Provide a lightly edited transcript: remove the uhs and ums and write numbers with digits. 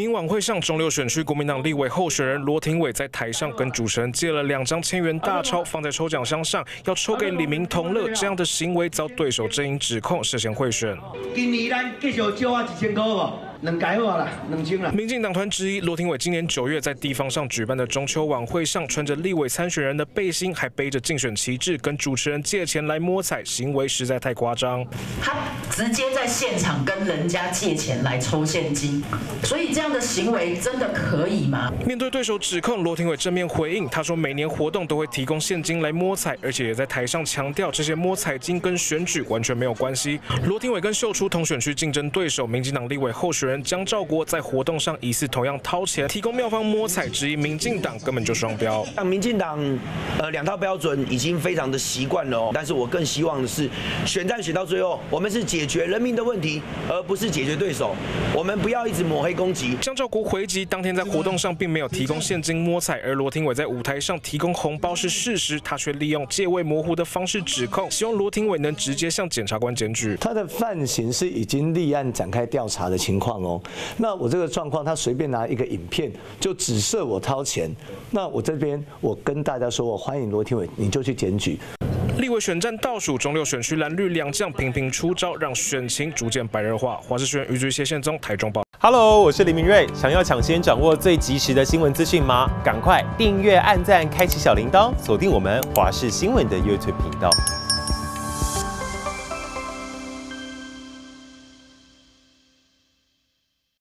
民晚会上，中六选区国民党立委候选人罗廷伟在台上跟主持人借了2张1000元大钞，放在抽奖箱上，要抽给李明同乐。这样的行为遭对手阵营指控涉嫌贿选。 今年咱继续借我1000块无？2改好啦，2000啦。 民进党团质疑罗廷伟今年9月在地方上举办的中秋晚会上，穿着立委参选人的背心，还背着竞选旗帜，跟主持人借钱来摸彩，行为实在太夸张。 他直接在现场跟人家借钱来抽现金，所以这样的行为真的可以吗？ 面对对手指控，罗廷伟正面回应，他说每年活动都会提供现金来摸彩，而且也在台上强调这些摸彩金跟选举完全没有关系。罗廷伟跟秀出同选区竞争对手民进党立委候选人江兆国在活动上疑似同样掏钱提供妙方摸彩，质疑民进党根本就双标。 民进党2套标准已经非常的习惯了但是我更希望的是选战选到最后，我们是解决人民的问题，而不是解决对手。我们不要一直抹黑攻击。 江兆国回击，当天在活动上并没有提供现金摸彩，而罗廷伟在舞台上提供红包是事实，他却利用借位模糊的方式指控，希望罗廷伟能直接向检察官检举。 他的犯行是已经立案展开调查的情况哦。那我这个状况，他随便拿一个影片就指涉我掏钱，那我这边我跟大家说，我欢迎罗廷伟，你就去检举。 立委选战倒数，中六选区蓝绿两将频频出招，让选情逐渐白热化。华视新闻余局谢宪宗台中报。 Hello， 我是林明瑞。想要抢先掌握最及时的新闻资讯吗？赶快订阅、按赞、开启小铃铛，锁定我们华视新闻的 YouTube 频道。